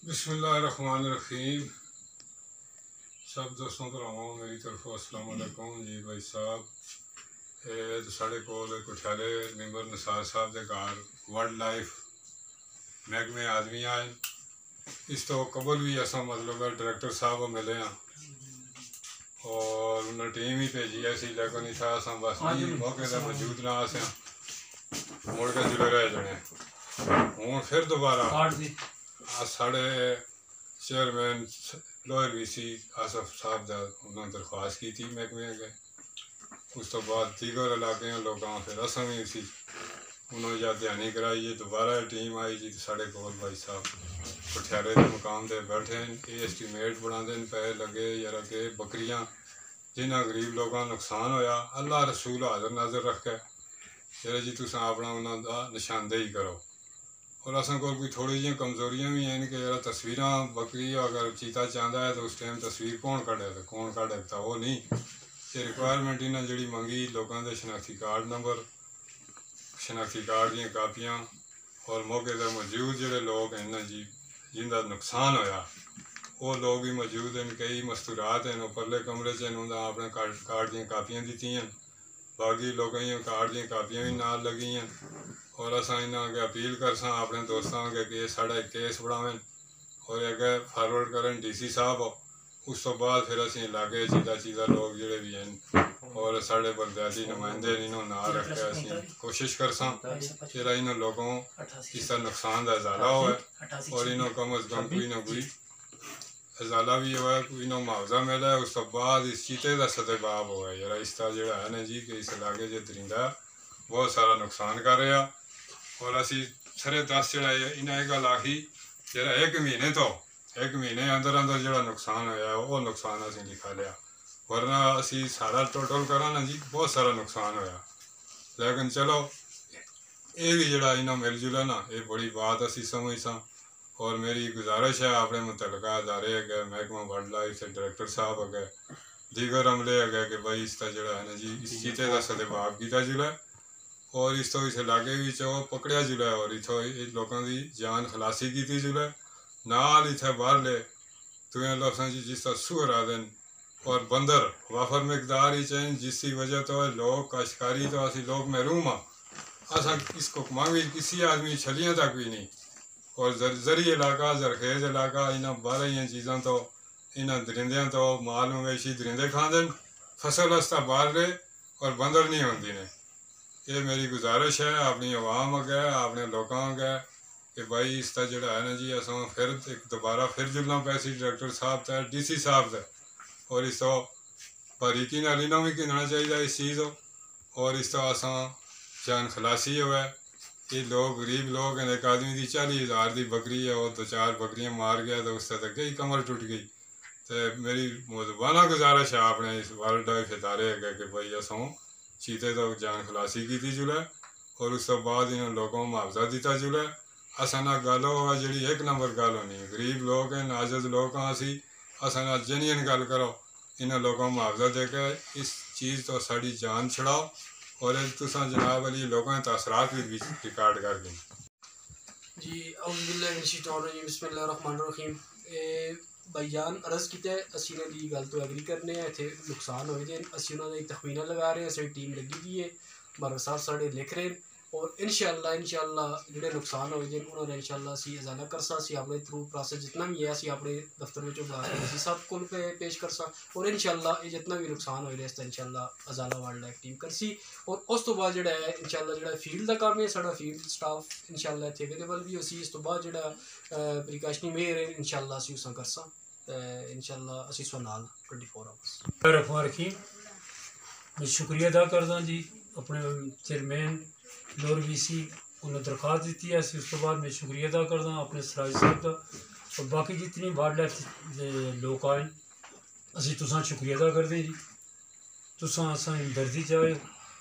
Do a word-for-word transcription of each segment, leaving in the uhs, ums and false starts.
بسم اللہ الرحمن الرحیم. سب دوستوں کو میری طرف السلام علیکم. جی بھائی صاحب اے ساڑے کول کٹھیالے ممبر نثار صاحب دے گھر وائلڈ لائف محکمے آدمی آئے. اس تو قبل بھی ایسا مطلب ہے ڈائریکٹر صاحب ملے ہیں اور انہیں ٹیم ہی بھیجی ایسی لیکن اتنا اصل بس نہیں موقع سے موجود نہ آسے مڑ کے جلے رہ جانے. ہوں پھر دوبارہ ساڑے chairman lower V C Asif صاحب دا انہوں نے درخواست کی تھی محکمے کے. اس تو بعد دیگر علاقے لوگوں پھر اصل بھی اسی انہوں نے یا دھیانی کرائی. یہ دوبارہ ٹیم آئی جی ساڑے کول بھائی صاحب کٹھیالے کے مقام دے بیٹھے ہیں. یہ اسٹیمیٹ بنا دیں پہ لگے یار کہ بکریاں جنہ غریب لوگوں نقصان ہویا اللہ رسول حاضر ناظر رکھ کے یار جی تساں اپنا انہوں دا نشاندہی کرو. اور اصل کو کوئی تھوڑی جی کمزوریاں بھی ہیں کہ یار تصویراں بکری اگر چیتا چاہتا ہے تو اس ٹائم تصویر کون کھڑے تو کون کھڑے تا وہ نہیں. یہ ریکوائرمنٹ انہیں جڑی منگی لوگوں کے شناختی کارڈ نمبر شناختی کارڈ دیا کاپیاں اور موقع سے موجود جڑے لوگ ہیں نا جی جن کا نقصان ہویا وہ لوگ بھی موجود ہیں. کئی مستورات ہیں پرلے کمرے سے انہوں نے اپنے کارڈ دیا کاپیاں دیتی ہیں. باقی لوگوں کارڈ دیا کاپیاں بھی نال لگی ہیں. اور اصا انہوں کے اپیل کر ساں اپنے دوستوں کے کہ ساڑا ایک کیس بڑھاویں اور اگر فارورڈ کریں ڈی سی صاحب. اس تو بعد پھر اسی علاقے چیزہ چیزہ لوگ جڑے بھی ہیں اور ساڑے بلدیاتی نمائندے انہوں نہ رکھ کے اسی کوشش کر ساں کہ انہوں لوگوں اس طرح نقصان دا ازالہ ہوئے اور انہوں کم از کم کوئی نہ کوئی ازالہ بھی ہوئے کوئی نہ معاوضہ ملے. اس تو بعد اس چیتے دا سدباب ہوئے یار اس طرح جڑا ہے نا جی کہ اس علاقے جو درندہ بہت سارا نقصان کر رہا. اور اسی سرے دس جڑا انہیں ایک گل آخی جڑا ایک مہینے تو ایک مہینے اندر اندر جڑا نقصان ہویا وہ نقصان اسی لکھا لیا ورنہ اسی سارا ٹوٹل کرا نا جی بہت سارا نقصان ہویا. لیکن چلو یہ بھی جڑا انہوں مل جلا نا یہ بڑی بات اسی سمجھ ساں. اور میری گزارش ہے اپنے متعلقہ ادارے اگے محکمہ وائلڈ لائف سے ڈائریکٹر صاحب اگے دیگر عملے اگے کہ بھائی اس کا جڑا ہے نا جی اس چیتے کا سدباب کیتا جلا اور اس تو اس علاقے بھی پکڑیا جلا اور اتوں لوگوں کی جان خلاسی کی جلا نال اتنے باہر لے تو لفظ جی جس طرح سور آ دن اور بندر وافر مقدار ہی چاہیں جس کی وجہ تو لوگ کاشتکاری تو اسی لوگ محروم ہاں. اصا اس کو مانگی کسی آدمی چھلیاں تک بھی نہیں اور زرعی علاقہ زرخیز علاقہ انہیں بارہ ہی چیزاں تو انہیں درندیاں تو مال مویشی درندے کھان دیں فصل استا باہر لے اور بندر نہیں ہوتی نے. یہ میری گزارش ہے اپنی عوام اگے اپنے لوگوں اگے کہ بھائی اس کا جڑا ہے نا جی اصل پھر ایک دوبارہ پھر جلنا پیسی ڈائریکٹر صاحب تے ڈی سی صاحب تے اور اس تو باریکی نال انہوں بھی کھیلنا چاہیے اس چیز ہو اور اس طرح اصل جان خلاسی ہوئے. یہ لوگ غریب لوگ ہیں ایک آدمی کی چالی ہزار کی بکری ہے وہ دو چار بکریاں مار گیا تو اس سے تک گئی کمر ٹوٹ گئی. تو میری موضوعانہ گزارش ہے اپنے اس وائلڈ لائف ادارے ہے کہ بھائی اصل چیتے تو جان خلاسی کی جلے اور اس تو بعد انہوں لوگوں معاوضہ دیتا جلے. اصا نہ گل ہوا جی ایک نمبر گل ہونی غریب لوگ ہیں ناجز لوگ ہاں اسی اصا نہ جینین گل کرو انہوں لوگوں معاوضہ دے کے اس چیز تو ساری جان چھڑاؤ اور تساں جناب علی لوگوں تاثرات بھی ریکارڈ کر دیں. جی اعوذ باللہ من الشیطان الرجیم بسم اللہ الرحمن الرحیم. بھائی جان عرض کیتا ہے اسی نے دی گل تو ایگری کرنے ہیں اتنے نقصان ہوئے دیں اسی انہوں نے تخمینہ لگا رہے ہیں ساری ٹیم لگی دی ہے ہمارا صاحب ساڑے لکھ رہے ہیں اور انشاءاللہ انشاءاللہ جڑے نقصان ہوئے دیں انہوں نے انشاءاللہ اسی ازالہ کر سا اسی اپنے تھرو پروسیس جتنا بھی ہے اسی اپنے دفتر میں جو بلا کے اسی سب کو پیش کر سا اور انشاءاللہ یہ جتنا بھی نقصان ہوئے اس انشاءاللہ ازالہ وائلڈ لائف ٹیم کر سی. اور اس تو بعد جڑا ہے انشاءاللہ جڑا فیلڈ کا کام ہے ساڑا فیلڈ سٹاف انشاءاللہ اتنے اویلیبل بھی ہو سی. اس تو بعد جڑا پریکاشنی میئر ہے انشاءاللہ اسی اساں کر سا انشاءاللہ اسی سو نال ٹوئنٹی فور آورس. رحمان رحیم میں شکریہ ادا کردا جی اپنے چیئرمین لور وی سی انہوں نے درخواست دیتی ہے اس تو بعد میں شکریہ ادا کردا اپنے سراج صاحب کا اور باقی جتنی وائلڈ لائف لوگ آئے اسی تساں شکریہ ادا کردیں جی تساں اساں ہمدردی چاہے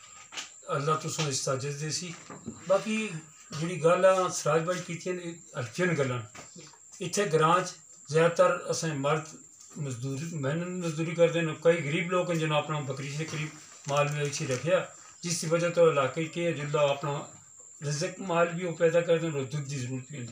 اللہ تساں استاجت دے سی. باقی جڑی گل ہے سراج بھائی کیتیاں ہلکیاں گلاں اتنے گراں زیادہ تر اساں مرد مزدوری محنت مزدوری کرتے ہیں کئی غریب لوگ ہیں جنہوں اپنا بکری سے قریب مال مویشی رکھیا جس کی وجہ تو علاقے کے جلدا اپنا رزق مال بھی وہ پیدا کرتے ہیں اور دودھ کی ضرورت بھی ہوتی ہے.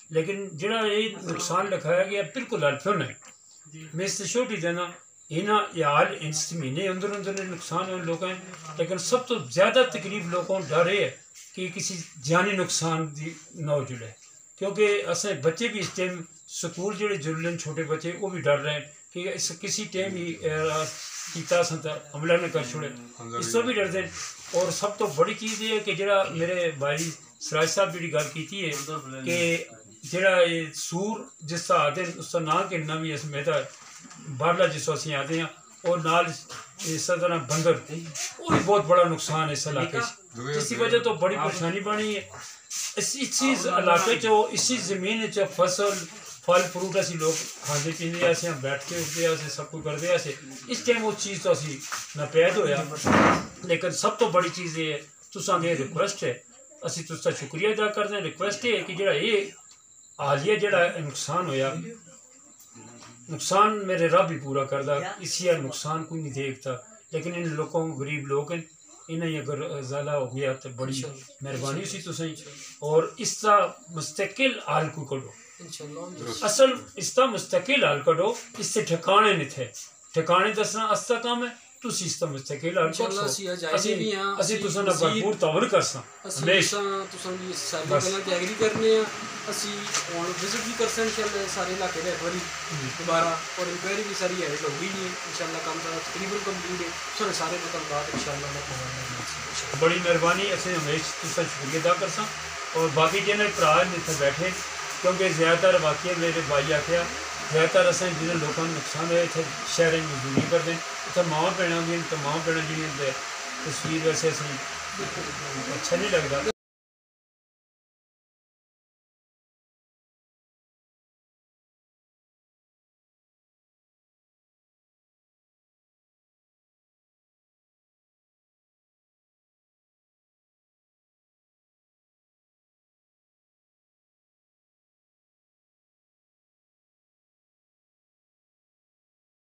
لیکن جڑا یہ نقصان لکھایا گیا بالکل الفن ہے. میں اس سے چھوٹی دینا یہاں یال اس مہینے اندر اندر نقصان ہوئے لوگوں لیکن سب تو زیادہ تکلیف لوگوں ڈر یہ ہے کہ کسی جانی نقصان دی نہ ہو جڑے کیونکہ اصل بچے بھی اس ٹائم سکول جڑے جڑے چھوٹے بچے وہ بھی ڈر رہے ہیں کہ اس کسی ٹائم ہی کیتا سنتا حملہ نہ کر چھوڑے اس سے بھی ڈرتے ہیں. اور سب تو بڑی چیز یہ ہے کہ جڑا میرے بھائی سراج صاحب جی گل کی ہے کہ جڑا یہ سور جس کا آتے ہیں اس کا نام کہ نمی اس میں باڑلا جس کو اسی آتے ہیں اور نال اس طرح بندر وہ بھی بہت بڑا نقصان ہے اس علاقے سے جس کی وجہ تو بڑی پریشانی بنی ہے. اسی علاقے چ اسی زمین چ فصل پھل فروٹ اسی لوگ کھانے پینے سے بیٹھ کے اٹھتے ہیں سب کچھ کرتے ہیں اس ٹائم اس چیز تو اسی ناپید ہویا. لیکن سب تو بڑی چیز یہ ہے تساں دے ریکویسٹ ہے اسی تس کا شکریہ ادا کرتے ہیں. ریکویسٹ یہ ہے کہ جڑا یہ حالیہ جڑا نقصان ہویا نقصان میرے رب ہی پورا کردا اسی نقصان کوئی نہیں دیکھتا لیکن ان لوگوں غریب لوگ ہیں انہیں اگر زیادہ ہو گیا تو بڑی مہربانی اسی تسیں اور اس کا مستقل حال کو کڈو اصل اس کا مستقل حال کڈو اس سے ٹھکانے نہیں تھے ٹھکانے دسنا اس کا کام ہے تسی اس کا مستقل حال کڈو اسی تساں نال بھرپور تعاون کرساں ہمیشہ تساں دی ساری گلاں تے ایگری کرنے ہیں اسی ہن وزٹ بھی کرساں انشاءاللہ سارے علاقے دے بڑی دوبارہ اور انکوائری بھی ساری ہے ہو گئی ہے انشاءاللہ کام سارا تقریباً کمپلیٹ ہے سارے سارے مطلبات انشاءاللہ اللہ بڑی مہربانی اسی ہمیشہ تساں شکریہ ادا کرساں. اور باقی جنہیں بھرا اتنے بیٹھے کیونکہ زیادہ تر واقعہ میرے بھائی آخیا زیادہ تر اصل جنہیں لوگوں نقصان ہوئے اتنے شہر مزدوری کرتے ہیں اتنے ماں بھڑ ہوں تو ماں بھڑ جی تصویر ویسے اچھا نہیں لگتا.